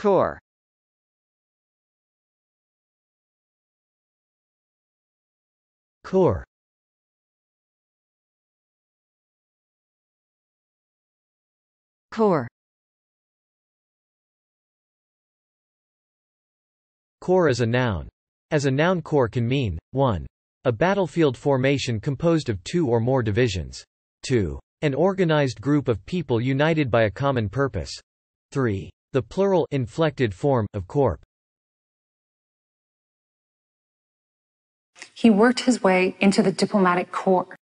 kôːR. kôːr. kôːr. Corps is a noun. As a noun, corps can mean 1. A battlefield formation composed of 2 or more divisions. 2. An organized group of people united by a common purpose. 3. The plural inflected form of corp. He worked his way into the diplomatic corps.